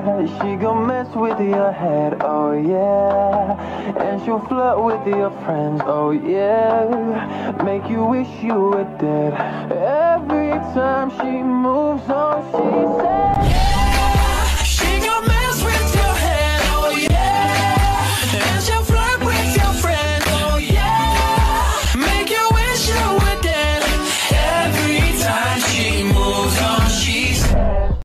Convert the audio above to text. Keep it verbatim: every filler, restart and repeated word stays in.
She gon' mess with your head, oh yeah. And she'll flirt with your friends, oh yeah. Make you wish you were dead. Every time she moves on, she says